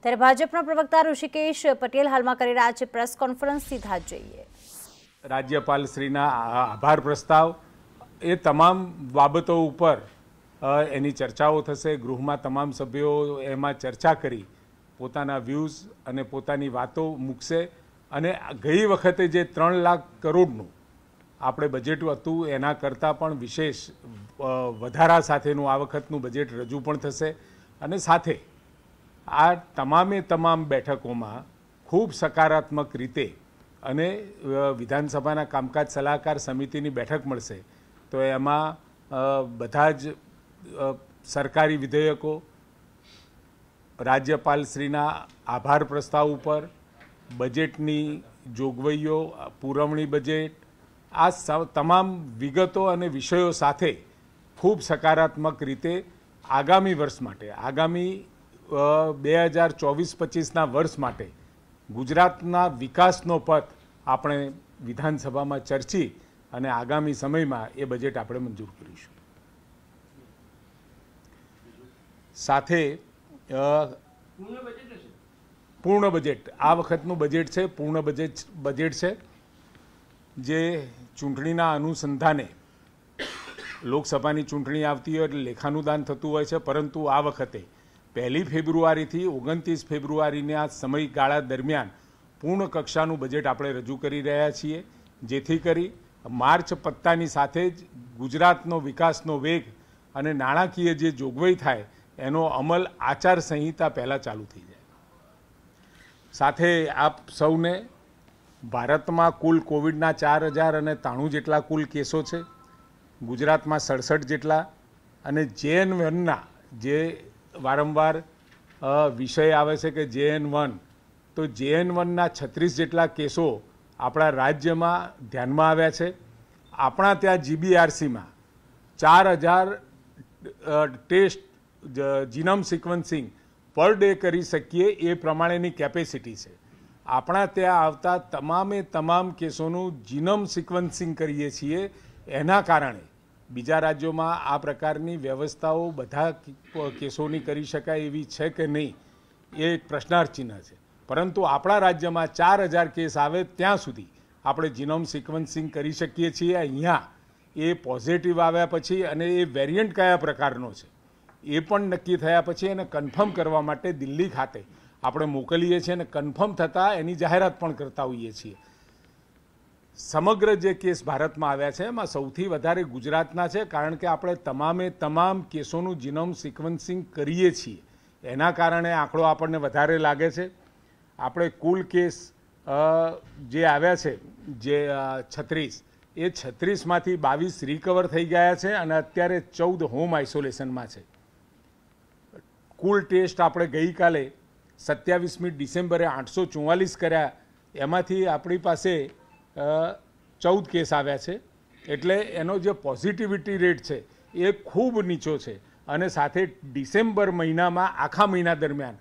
ત્યારે ભાજપના પ્રવક્તા ઋષિકેશ પટેલ હાલમાં કરી રહ્યા છે પ્રેસ કોન્ફરન્સ. સીધા જોઈએ. રાજ્યપાલ શ્રીના આભાર પ્રસ્તાવ એ તમામ બાબતો ઉપર એની ચર્ચાઓ થશે. ગૃહમાં તમામ સભ્યો એમાં ચર્ચા કરી પોતાના વ્યૂઝ અને પોતાની વાતો મૂકશે. અને ગઈ વખતે જે 3 લાખ કરોડનું આપણે બજેટ હતું એના કરતાં પણ વિશેષ વધારા સાથેનું આ વખતનું બજેટ રજૂ પણ થશે. અને સાથે આ તમામ બેઠકોમાં ખૂબ સકારાત્મક રીતે અને વિધાનસભાના કામકાજ સલાહકાર સમિતિની બેઠક મળશે. તો એમાં બધા જ સરકારી વિધેયકો, રાજ્યપાલશ્રીના આભાર પ્રસ્તાવ ઉપર, બજેટની જોગવાઈઓ, પુરવણી બજેટ, આ તમામ વિગતો અને વિષયો સાથે ખૂબ સકારાત્મક રીતે આગામી વર્ષ માટે, આગામી 2024-25ના વર્ષ માટે ગુજરાતના વિકાસનો પથ આપણે વિધાનસભામાં ચર્ચી અને આગામી સમયમાં એ બજેટ આપણે મંજૂર કરીશું. સાથે પૂર્ણ બજેટ, આ વખતનું બજેટ છે પૂર્ણ બજેટ છે જે ચૂંટણીના અનુસંધાને લોકસભાની ચૂંટણી આવતી હોય એટલે લેખાનુદાન થતું હોય છે. પરંતુ આ વખતે 1 ફેબ્રુઆરીથી 29 ફેબ્રુઆરીના સમયગાળા દરમિયાન પૂર્ણ કક્ષાનું બજેટ આપણે રજૂ કરી રહ્યા છીએ, જેથી કરી માર્ચ પત્તાની સાથે જ ગુજરાતનો વિકાસનો વેગ અને નાણાકીય જે જોગવાઈ થાય એનો અમલ આચારસંહિતા પહેલાં ચાલુ થઈ જાય. સાથે આપ સૌને ભારતમાં કુલ કોવિડના 4093 જેટલા કુલ કેસો છે, ગુજરાતમાં 67 જેટલા, અને JN1ના જે વારંવાર વિષય આવે છે કે JN1, તો JN1ના 36 જેટલા કેસો આપણા રાજ્યમાં ધ્યાનમાં આવ્યા છે. આપણા ત્યાં GBRCમાં 4000 test genome sequencing per day કરી શકીએ એ પ્રમાણેની કેપેસિટી છે. આપણા ત્યાં આવતા તમામ કેસોનું જીનોમ સિક્વન્સિંગ કરીએ છીએ. એના કારણે બીજા રાજ્યોમાં આ પ્રકારની વ્યવસ્થાઓ બધા કેસોની કરી શકાય એવી છે કે નહીં એ એક પ્રશ્નાર્થ ચિહ્ન છે. પરંતુ આપણા રાજ્યમાં 4000 કેસ આવે ત્યાં સુધી આપણે જીનોમ સિક્વન્સિંગ કરી શકીએ છીએ. અહીંયા એ પોઝિટિવ આવ્યા પછી અને એ વેરિયન્ટ કયા પ્રકારનો છે એ પણ નક્કી થયા પછી એને કન્ફર્મ કરવા માટે દિલ્હી ખાતે આપણે મોકલીએ છીએ અને કન્ફર્મ થતાં એની જાહેરાત પણ કરતા હોઈએ છીએ. સમગ્ર જે કેસ ભારતમાં આવ્યા છે એમાં સૌથી વધારે ગુજરાતના છે, કારણ કે આપણે તમામ કેસોનું જીનોમ સિક્વન્સિંગ કરીએ છીએ. એના કારણે આંકડો આપણને વધારે લાગે છે. આપણે કુલ કેસ જે આવ્યા છે જે 36, એ 36માંથી 22 રિકવર થઈ ગયા છે અને અત્યારે 14 હોમ આઇસોલેશનમાં છે. કુલ ટેસ્ટ આપણે ગઈકાલે 27મી ડિસેમ્બરે 844 કર્યા, એમાંથી આપણી પાસે 14 કેસ આવ્યા છે. એટલે એનો જે પોઝિટિવિટી રેટ છે એ ખૂબ નીચો છે. અને સાથે ડિસેમ્બર મહિનામાં આખા મહિના દરમિયાન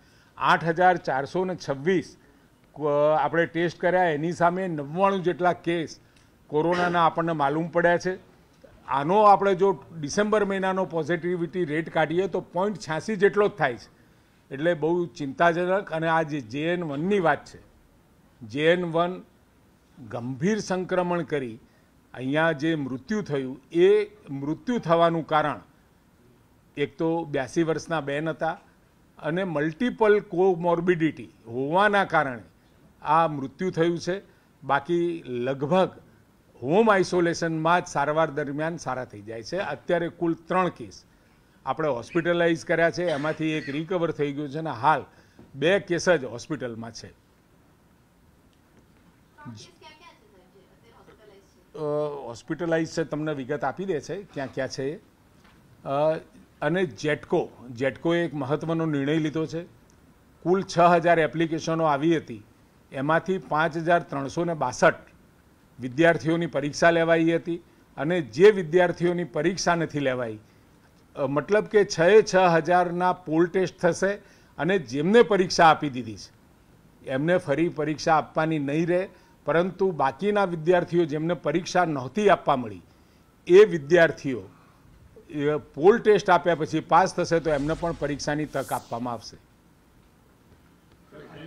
8426 આપણે ટેસ્ટ કર્યા, એની સામે 99 જેટલા કેસ કોરોનાના આપણને માલુમ પડ્યા છે. આનો આપણે જો ડિસેમ્બર મહિનાનો પોઝિટિવિટી રેટ કાઢીએ તો 0.86 જેટલો જ થાય છે. એટલે બહુ ચિંતાજનક. અને આ જે JN1ની વાત છે, JN1 ગંભીર સંક્રમણ કરી અહીંયા જે મૃત્યુ થયું એ મૃત્યુ થવાનું કારણ એક તો 82 વર્ષના બેન હતા અને મલ્ટિપલ કોમોર્બિડિટી હોવાના કારણે આ મૃત્યુ થયું છે. બાકી લગભગ હોમ આઇસોલેશનમાં જ સારવાર દરમિયાન સારા થઈ જાય છે. અત્યારે કુલ 3 કેસ આપણે હોસ્પિટલાઇઝ કર્યા છે, એમાંથી એક રિકવર થઈ ગયું છે અને હાલ 2 કેસ જ હોસ્પિટલમાં છે. હોસ્પિટલાઇઝ છે, તમને વિગત આપી દે છે ક્યાં ક્યાં છે. અને જેટકોએ એક મહત્વનો નિર્ણય લીધો છે. કુલ 6000 એપ્લિકેશનો આવી હતી, એમાંથી 5362 વિદ્યાર્થીઓની પરીક્ષા લેવાઈ હતી. અને જે વિદ્યાર્થીઓની પરીક્ષા નથી લેવાઈ, મતલબ કે 6000ના પોલ ટેસ્ટ થશે અને જેમને પરીક્ષા આપી દીધી છે એમને ફરી પરીક્ષા આપવાની નહીં રહે. પરંતુ બાકીના વિદ્યાર્થીઓ જેમને પરીક્ષા નહોતી આપવા મળી એ વિદ્યાર્થીઓ પોલ ટેસ્ટ આપ્યા પછી પાસ થશે તો એમને પણ પરીક્ષાની તક આપવામાં આવશે.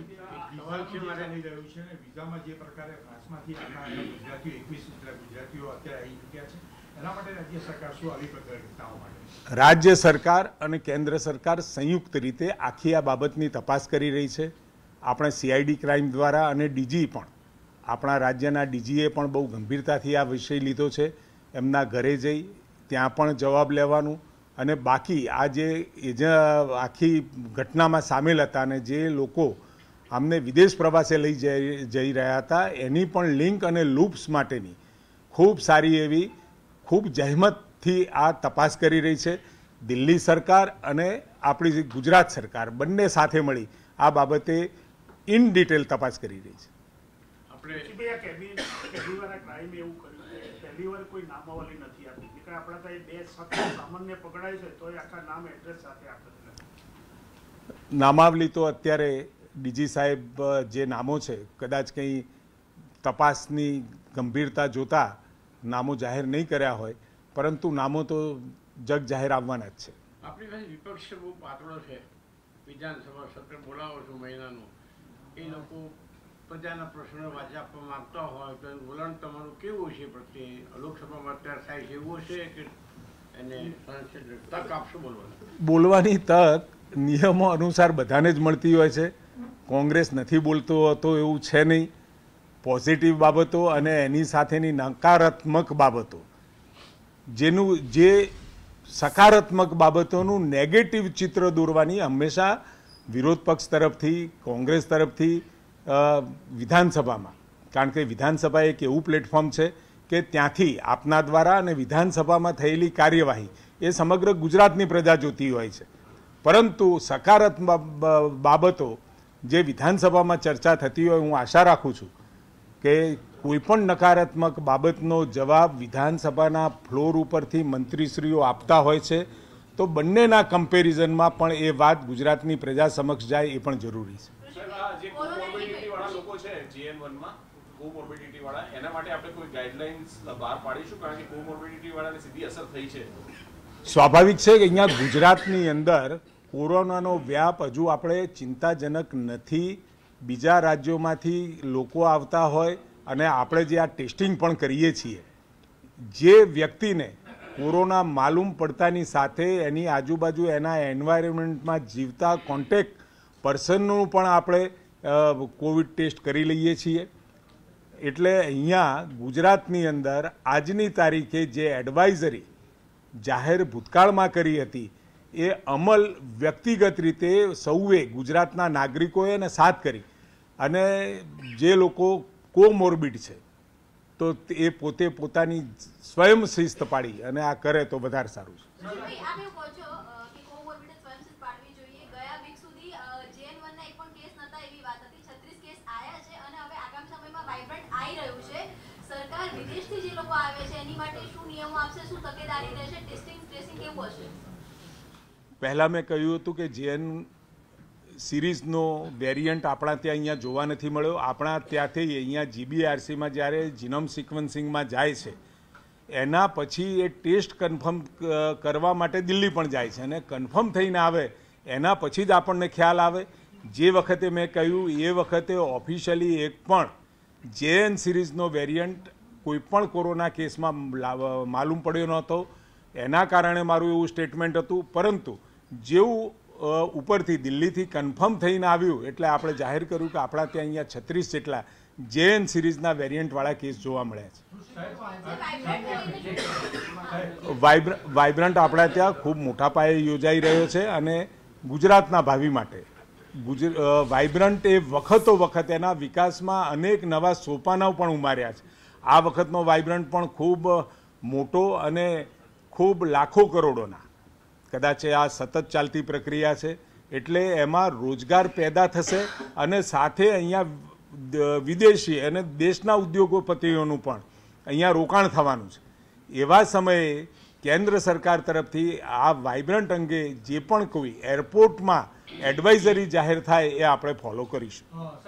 રાજ્ય સરકાર અને કેન્દ્ર સરકાર સંયુક્ત રીતે આખી આ બાબતની તપાસ કરી રહી છે. આપણે CID ક્રાઇમ દ્વારા અને ડીજી પણ આપણા રાજ્યના ડીજીએ પણ બહુ ગંભીરતાથી આ વિષય લીધો છે. એમના ઘરે જઈ ત્યાં પણ જવાબ લેવાનું અને બાકી આ જે આખી ઘટનામાં સામેલ હતા અને જે લોકો અમને વિદેશ પ્રવાસે લઈ જઈ રહ્યા હતા એની પણ લિંક અને લૂપ્સ માટેની ખૂબ સારી એવી ખૂબ જહેમતથી આ તપાસ કરી રહી છે. દિલ્હી સરકાર અને આપણી ગુજરાત સરકાર બંને સાથે મળી આ બાબતે ઇન ડિટેલ તપાસ કરી રહી છે. નામાવલી તો અત્યારે ડીજી સાહેબ જે નામો છે કદાચ કંઈ તપાસની ગંભીરતા જોતા નામો જાહેર નહીં કર્યા હોય, પરંતુ નામો તો જગ જાહેર આવવાના જ છે. આપણી પાસે વિપક્ષ બહુ પાતળો છે. વિધાનસભા સત્ર બોલાવો છો મહિનાનું, એ લોકો પ્રજાના પ્રશ્નો વાંચી આપવા માંગતા હોય તો વલણ તમારું કેવું છે પ્રત્યે? લોકસભામાં અત્યારે થાય છે એવું છે કે એને તક આપશો બોલવાની? તક નિયમો અનુસાર બધાને જ મળતી હોય છે. કોંગ્રેસ નથી બોલતો હતો એવું છે નહીં. પોઝિટિવ બાબતો અને એની સાથેની નકારાત્મક બાબતો, જે સકારાત્મક બાબતોનું નેગેટિવ ચિત્ર દોરવાની હંમેશા વિરોધ પક્ષ તરફથી, કોંગ્રેસ તરફથી વિધાનસભામાં, કારણ કે વિધાનસભા એક એવું પ્લેટફોર્મ છે કે ત્યાંથી આપના દ્વારા અને વિધાનસભામાં થયેલી કાર્યવાહી એ સમગ્ર ગુજરાતની પ્રજા જોતી હોય છે. પરંતુ સકારાત્મક બાબતો જે વિધાનસભામાં ચર્ચા થતી હોય, હું આશા રાખું છું કે કોઈપણ નકારાત્મક બાબતનો જવાબ વિધાનસભાના ફ્લોર ઉપરથી મંત્રીશ્રીઓ આપતા હોય છે, તો બંનેના કમ્પેરિઝનમાં પણ એ વાત ગુજરાતની પ્રજા સમક્ષ જાય એ પણ જરૂરી છે. સ્વાભાવિક છે કે અહીંયા ગુજરાતની અંદર કોરોનાનો વ્યાપ હજુ આપણે ચિંતાજનક નથી. બીજા રાજ્યોમાંથી લોકો આવતા હોય અને આપણે જે આ ટેસ્ટિંગ પણ કરીએ છીએ, જે વ્યક્તિને કોરોના માલુમ પડતાની સાથે એની આજુબાજુ એના એન્વાયરમેન્ટમાં જીવતા કોન્ટેક્ટ પર્સનનું પણ આપણે કોવિડ ટેસ્ટ કરી લઈએ છીએ. એટલે અહીંયા ગુજરાતની અંદર આજની તારીખે જે એડવાઇઝરી જાહેર ભૂતકાળમાં કરી હતી એ અમલ વ્યક્તિગત રીતે સૌએ ગુજરાતના નાગરિકોએ અને સાથ કરી, અને જે લોકો કોમોર્બિડ છે તો એ પોતે પોતાની સ્વયં શિસ્ત પાડી અને આ કરે તો વધારે સારું છે. પહેલાં મેં કહ્યું હતું કે જેન સિરીઝનો વેરિયન્ટ આપણા ત્યાં અહીંયા જોવા નથી મળ્યો. આપણા ત્યાંથી અહીંયા GBRCમાં જ્યારે જીનોમ સિક્વન્સિંગમાં જાય છે એના પછી એ ટેસ્ટ કન્ફર્મ કરવા માટે દિલ્હી પણ જાય છે, અને કન્ફર્મ થઈને આવે એના પછી જ આપણને ખ્યાલ આવે. જે વખતે મેં કહ્યું એ વખતે ઓફિશિયલી એક પણ JN સિરીઝનો વેરિયન્ટ કોઈપણ કોરોના કેસમાં માલુમ પડ્યો નહોતો. એના કારણે મારું એવું સ્ટેટમેન્ટ હતું. પરંતુ જેવું ઉપરથી દિલ્હીથી કન્ફર્મ થઈને આવ્યું એટલે આપણે જાહેર કર્યું કે આપણા ત્યાં અહીંયા 36 જેટલા JN સિરીઝના વેરિયન્ટવાળા કેસ જોવા મળ્યા છે. વાઇબ્રન્ટ આપણા ત્યાં ખૂબ મોટા પાયે યોજાઈ રહ્યો છે, અને ગુજરાતના ભાવિ માટે વાઇબ્રન્ટ એ વખતો વખત એના વિકાસમાં અનેક નવા સોપાનાઓ પણ ઉમાર્યા છે. આ વખતનો વાઇબ્રન્ટ પણ ખૂબ મોટો અને ખૂબ લાખો કરોડોના, કદાચ આ સતત ચાલતી પ્રક્રિયા છે. એટલે એમાં રોજગાર પેદા થશે અને સાથે અહીંયા વિદેશી અને દેશના ઉદ્યોગપતિઓનું પણ અહીંયા રોકાણ થવાનું છે. એવા સમયે કેન્દ્ર સરકાર તરફથી આ વાઇબ્રન્ટ અંગે જે પણ કોઈ એરપોર્ટમાં એડવાઇઝરી જાહેર થાય એ આપણે ફોલો કરીશું.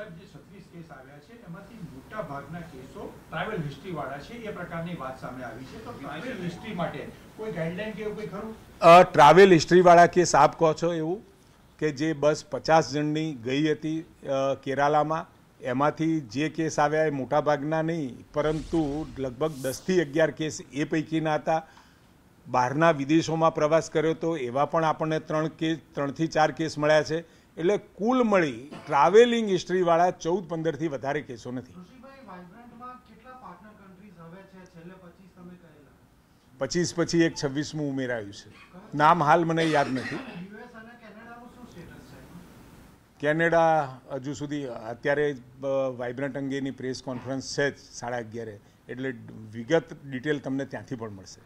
ભાગના કેસો ટ્રાવેલ હિસ્ટ્રી વાળા છે, એ પ્રકારની વાત સામે આવી છે. તો ટ્રાવેલ હિસ્ટ્રી માટે કોઈ ગાઈડલાઈન કે એવું કોઈ ખરું? ટ્રાવેલ હિસ્ટ્રી વાળા કેસ આપ કહો છો એવું? કે જે બસ 50 જણની ગઈ હતી કેરાલામાં, એમાંથી જે કેસ આવ્યા એ મોટાભાગના નહીં, પરંતુ લગભગ 10 થી 11 કેસ એ પૈકીના હતા. બહારના વિદેશોમાં પ્રવાસ કર્યો તો એવા પણ આપણને 3 થી 4 કેસ મળ્યા છે. એટલે કુલ મળી ટ્રાવેલિંગ હિસ્ટ્રીવાળા 14-15 થી વધારે કેસો નથી. 25 પછી એક 26મું ઉમેરાયું છે. નામ હાલ મને યાદ નથી. કેનેડા હજુ સુધી અત્યારે વાઇબ્રન્ટ અંગેની પ્રેસ કોન્ફરન્સ છે 11:30, એટલે વિગત ડિટેલ તમને ત્યાંથી પણ મળશે.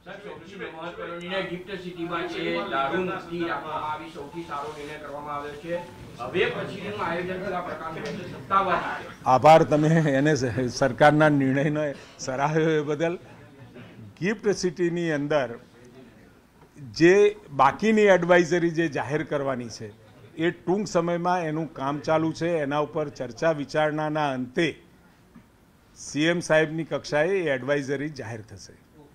આભાર તમે એને સરકારના નિર્ણયને સરાહ્યો એ બદલ. ગિફ્ટ સિટીની અંદર જે બાકીની એડવાઇઝરી જે જાહેર કરવાની છે એ ટૂંક સમયમાં એનું કામ ચાલુ છે. એના ઉપર ચર્ચા વિચારણાના અંતે સીએમ સાહેબની કક્ષાએ એ એડવાઇઝરી જાહેર થશે.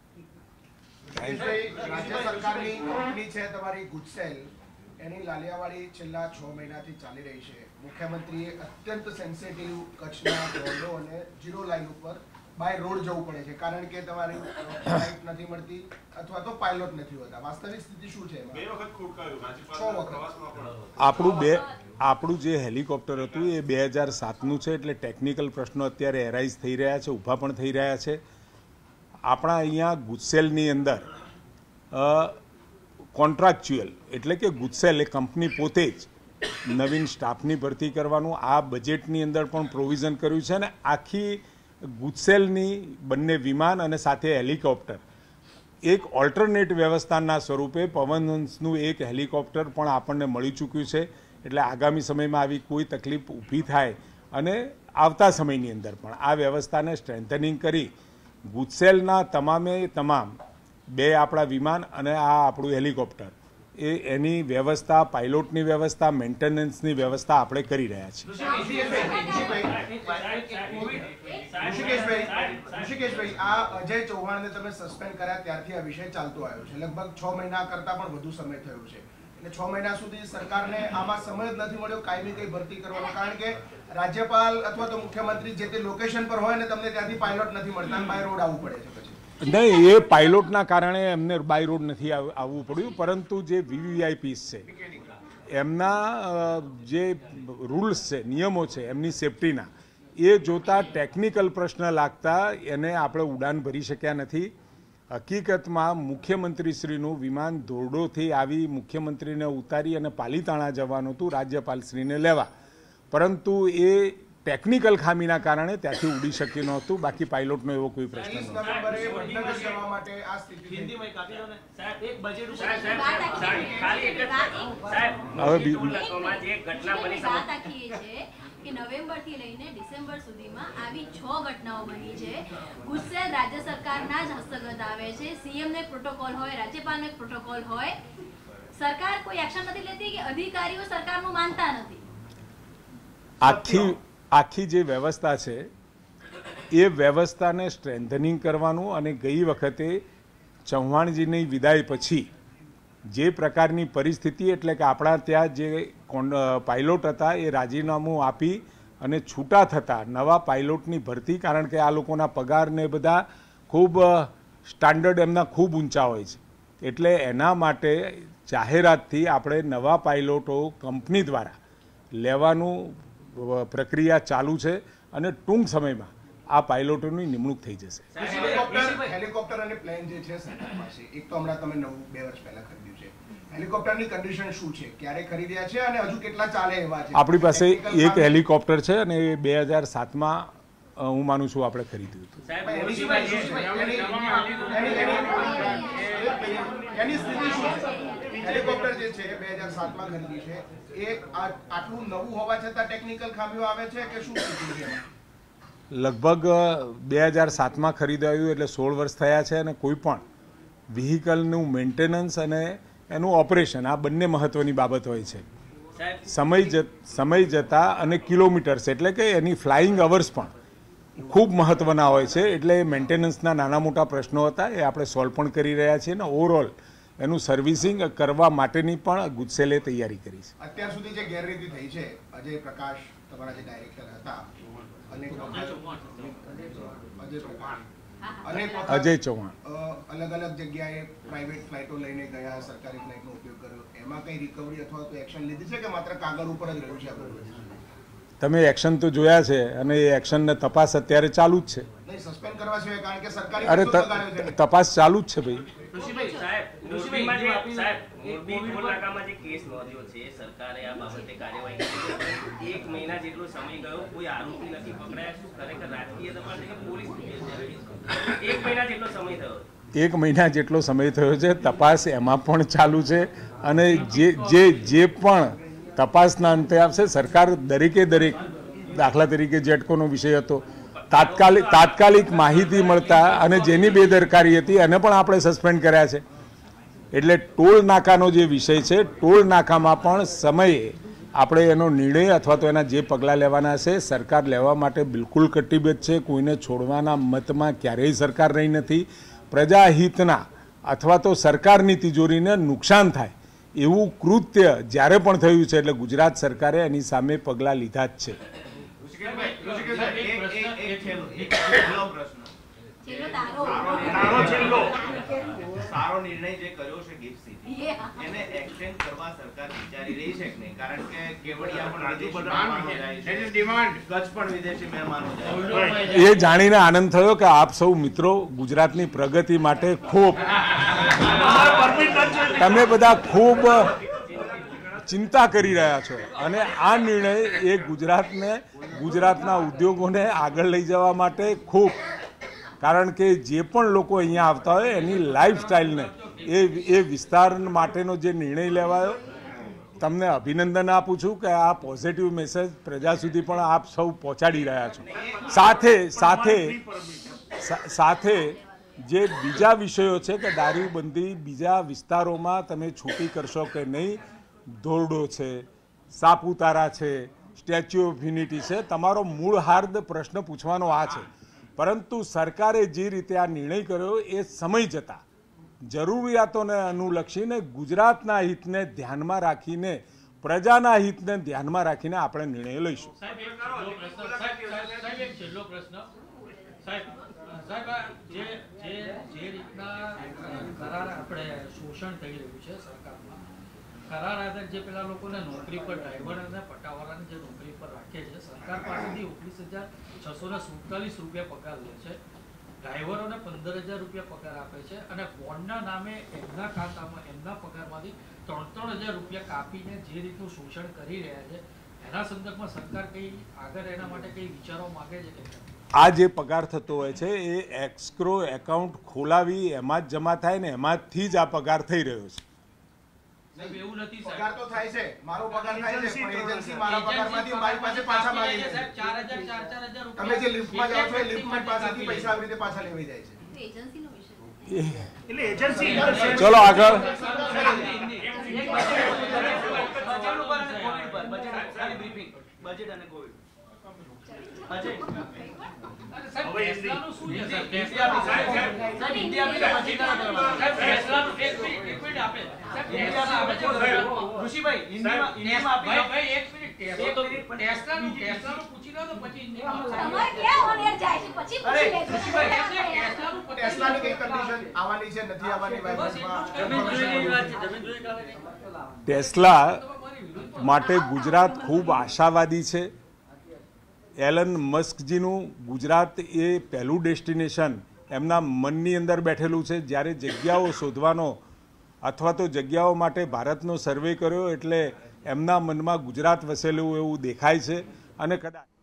રાજ્ય સરકારની કંપની છે તમારી ગુજસેલ, એની લાલિયાવાડી છેલ્લા 6 મહિનાથી ચાલી રહી છે. મુખ્યમંત્રીએ અત્યંત સેન્સિટિવ કચ્છના રોડો અને જીરો લાઇન ઉપર બાય રોડ જવું પડે છે, કારણ કે તમારી ફ્લાઇટ નથી મળતી અથવા તો પાયલોટ નથી હોતા. વાસ્તવિક સ્થિતિ શું છે? 2 વખત ખોટકાયું, 6 વખત. આપણું જે હેલિકોપ્ટર હતું એ 2007નું છે, એટલે ટેકનિકલ પ્રશ્નો અત્યારે એરાઇઝ થઈ રહ્યા છે, ઊભા પણ થઈ રહ્યા છે. આપણા અહીંયા ગુજસેલની અંદર કોન્ટ્રાક્ચ્યુઅલ એટલે કે ગુજસેલ એ કંપની પોતે જ નવીન સ્ટાફની ભરતી કરવાનું આ બજેટની અંદર પણ પ્રોવિઝન કર્યું છે. અને આખી ગુજસેલની બંને વિમાન અને સાથે હેલિકોપ્ટર એક ઓલ્ટરનેટ વ્યવસ્થાના સ્વરૂપે પવનહંસનું એક હેલિકોપ્ટર પણ આપણને મળી ચૂક્યું છે. એટલે આગામી સમયમાં આવી કોઈ તકલીફ ઊભી થાય અને આવતા સમયની અંદર પણ આ વ્યવસ્થાને સ્ટ્રેન્થનિંગ કરી ગુજસેલના તમામે તમામ 2 આપણા વિમાન અને આ આપણું હેલિકોપ્ટર એની વ્યવસ્થા, પાયલોટની વ્યવસ્થા, મેન્ટેનન્સની વ્યવસ્થા આપણે કરી રહ્યા છીએ. ઋષિકેશભાઈ, આ અજય ચૌહાણને તમે સસ્પેન્ડ કર્યા ત્યારથી આ વિષય ચાલતો આવ્યો છે. લગભગ 6 મહિના કરતા પણ વધુ સમય થયો છે. એટલે 6 મહિના સુધી સરકારને આમાં સમય જ નથી મળ્યો કાયમી કઈ ભરતી કરવાનો, કારણ કે રાજ્યપાલ અથવા તો મુખ્યમંત્રી જે તે લોકેશન પર હોય ને તમને ત્યાંથી પાયલોટ નથી મળતા, બાય રોડ આવવું પડે છે. પછી નહીં, એ પાયલોટના કારણે એમને બાય રોડ નથી આવવું પડ્યું, પરંતુ જે વીવીઆઈપીસ છે એમના જે રૂલ્સ છે, નિયમો છે એમની સેફટીના, એ જોતા ટેકનિકલ પ્રશ્ન લાગતા એને આપણે ઉડાન ભરી શક્યા નથી. હકીકતમાં મુખ્યમંત્રીશ્રીનું વિમાન ધોરડોથી આવી મુખ્યમંત્રીને ઉતારી અને પાલીતાણા જવાનું હતું રાજ્યપાલશ્રીને લેવા, પરંતુ એ ટેકનિકલ ખામીના કારણે ત્યાંથી ઉડી શક્યું નહોતું. બાકી પાયલોટનો એવો કોઈ પ્રશ્ન નહોતો. કે નવેમ્બર થી લઈને ડિસેમ્બર સુધીમાં આવી 6 ઘટનાઓ બની છે. ગુજસેલ રાજ્ય સરકારના જ હસ્તગત આવે છે. સીએમ નો પ્રોટોકોલ હોય, રાજ્યપાલનો પ્રોટોકોલ હોય, સરકાર કોઈ એક્શન નથી લેતી કે અધિકારીઓ સરકારનું માનતા નથી. આખી જે વ્યવસ્થા છે એ વ્યવસ્થાને સ્ટ્રેન્થનિંગ કરવાનું, અને ગઈ વખતે ચૌહાણજીની વિદાય પછી જે પ્રકારની પરિસ્થિતિ, એટલે કે આપણા ત્યાં જે પાયલોટ હતા એ રાજીનામું આપી અને છૂટા થતા નવા પાયલોટની ભરતી, કારણ કે આ લોકોના પગાર ને બધા ખૂબ સ્ટાન્ડર્ડ એમના ખૂબ ઊંચા હોય છે, એટલે એના માટે જાહેરાતથી આપણે નવા પાયલોટો કંપની દ્વારા લેવાનું પ્રક્રિયા ચાલુ છે અને ટૂંક સમયમાં આ પાયલોટોની નિમણૂક થઈ જશે. હેલિકોપ્ટર અને પ્લેન જે છે સરકાર પાસે, એક તો હમણાં તમે નવું 2 વર્ષ પહેલા ખરીદ્યું છે, હેલિકોપ્ટરની કન્ડિશન શું છે, ક્યારે ખરીદ્યા છે અને હજુ કેટલા ચાલે એવા છે? આપણી પાસે એક હેલિકોપ્ટર છે અને એ 2007માં હું માનું છું આપણે ખરીદ્યું હતું. એની સ્થિતિ શું છે? હેલિકોપ્ટર જે છે 2007માં ખરીદી છે, એ આટલું નવું હોવા છતાં ટેકનિકલ ખામીઓ આવે છે કે શું સ્થિતિ છે? લગભગ 2007માં ખરીદાયું એટલે 16 વર્ષ થયા છે, અને કોઈ પણ વ્હીકલનું મેન્ટેનન્સ અને એનું ઓપરેશન આ બંને મહત્વની બાબત હોય છે. સમય જતા અને કિલોમીટર્સ એટલે કે એની ફ્લાઇંગ અવર્સ પણ ખૂબ મહત્વના હોય છે. એટલે મેન્ટેનન્સના નાના મોટા પ્રશ્નો હતા એ આપણે સોલ્વ પણ કરી રહ્યા છીએ, અને ઓવરઓલ એનું સર્વિસિંગ કરવા માટેની પણ ગુજસેલે તૈયારી કરી છે. અત્યાર સુધી જે ગેરરીતિ થઈ છે, અજય પ્રકાશ તમારા જે ડાયરેક્ટર હતા અજય ચૌહાણ અલગ અલગ જગ્યાએ પ્રાઇવેટ ફ્લાઇટો લઈને ગયા, સરકારી ફ્લાઇટનો ઉપયોગ કર્યો, એમાં કઈ રિકવરી અથવા તો એક્શન લીધી છે કે માત્ર કાગળ ઉપર જ રહ્યું છે આ બધું? તમે એક્શન તો જોયા છે અને એ એક્શનને તપાસ અત્યારે ચાલુ જ છે. નહીં, સસ્પેન્ડ કરવા સિવાય, કારણ કે સરકારી અરે તપાસ ચાલુ જ છે ભાઈ. મોરબીમાં જે કેસ નોંધ્યો છે, સરકારે આ બાબતે કાર્યવાહી કરી. 1 મહિના જેટલો સમય ગયો, કોઈ આરોપી નથી પકડાયા. શું ખરેખર રાજકીય દબાણ છે કે પોલીસ? 1 મહિના જેટલો સમય થયો. 1 મહિના જેટલો સમય થયો છે. તપાસ એમાં પણ ચાલુ છે અને જે પણ તપાસના અંતે આવશે, સરકાર દરેક દાખલા તરીકે જેટકોનો વિષય હતો, તાત્કાલિક માહિતી મળતા અને જેની બેદરકારી હતી એને પણ આપણે સસ્પેન્ડ કર્યા છે. એટલે ટોલ નાકાનો જે વિષય છે, ટોલ નાકામાં પણ સમયે આપણે એનો નિર્ણય અથવા તો એના જે પગલાં લેવાના છે સરકાર લેવા માટે બિલકુલ કટિબદ્ધ છે. કોઈને છોડવાના મતમાં ક્યારેય સરકાર રહી નથી. પ્રજાહિતના અથવા તો સરકારની તિજોરીને નુકસાન થાય એવું કૃત્ય જ્યારે પણ થયું છે એટલે ગુજરાત સરકારે એની સામે પગલાં લીધા જ છે. સારો નિર્ણય જે કર્યો છે ગિફ્ટ સિટી, એને એક્સટેન્ડ કરવા સરકાર વિચારી રહી છે કે નહીં? કારણ કે કેવડિયા પણ વિદેશી મહેમાનો જાય છે, કચ્છ પણ વિદેશી મહેમાનો જાય છે. એ જાણીને આનંદ થયો કે આપ સૌ મિત્રો ગુજરાતની પ્રગતિ માટે તમે બધા ખૂબ ચિંતા કરી રહ્યા છો અને આ નિર્ણય એ ગુજરાતના ઉદ્યોગોને આગળ લઈ જવા માટે ખૂબ, કારણ કે જે પણ લોકો અહીંયા આવતા હોય એની લાઈફસ્ટાઈલને એ વિસ્તાર માટેનો જે નિર્ણય લેવાયો, તમને અભિનંદન આપું છું કે આ પોઝિટિવ મેસેજ પ્રજા સુધી પણ આપ સૌ પહોંચાડી રહ્યા છો. સાથે જે બીજા વિષયો છે કે દારૂબંધી બીજા વિસ્તારોમાં તમે છૂટી કરશો કે નહીં, ધોરડો છે, સાપુતારા છે, સ્ટેચ્યુ ઓફ યુનિટી છે, તમારો મૂળ હાર્દ પ્રશ્ન પૂછવાનો આ છે. પરંતુ સરકારે જે રીતે આ નિર્ણય કર્યો એ સમય જતાં જરૂરિયાતોને અનુલક્ષીને ગુજરાતના હિતને ધ્યાનમાં રાખીને, પ્રજાના હિતને ધ્યાનમાં રાખીને આપણે નિર્ણય લઈશું. શોષણ થઈ રહ્યું છે સરકારમાં, કરાર આધાર જે પેલા લોકોને નોકરી પર, ડ્રાઈવર અને પટાવાળાને જે નોકરી પર રાખે છે, સરકાર પાસેથી 19,647 રૂપિયા પગાર લે છે, ડ્રાઈવરોને 15,000 રૂપિયા પગાર આપે છે અને બોન્ડના નામે એમના ખાતામાં એમના પગારમાંથી 3,000 રૂપિયા કાપીને જે રીતનું શોષણ કરી રહ્યા છે, એના સંદર્ભમાં સરકાર કઈ આગળ એના માટે કઈ વિચારવા માંગે છે કે? આ જે પગાર થતો હોય છે એ એસ્ક્રો એકાઉન્ટ ખોલાવી એમાં જ જમા થાય ને એમાંથી જ આ પગાર થઈ રહ્યો છે. એવું નથી, પગાર તો થાય છે, મારો પગાર થાય છે, પણ એજન્સી મારા પગારમાંથી મારી પાસે પાછા માંગે છે. 4,000 તમે જે લિફ્ટમાં જાઓ છો એ લિફ્ટમાં પાસેથી પૈસા આવી રીતે પાછા લેવી જાય છે. એજન્સીનો વિષય એટલે એજન્સી. ચલો આગળ. બજેટ અને કોવિડ. ટેસ્લા માટે ગુજરાત ખૂબ આશાવાદી છે. એલન મસ્કજીનું ગુજરાત એ પહેલું ડેસ્ટિનેશન એમના મનની અંદર બેઠેલું છે. જ્યારે જગ્યાઓ શોધવાનો અથવા તો જગ્યાઓ માટે ભારતનો સર્વે કર્યો એટલે એમના મનમાં ગુજરાત વસેલું એવું દેખાય છે અને કદાચ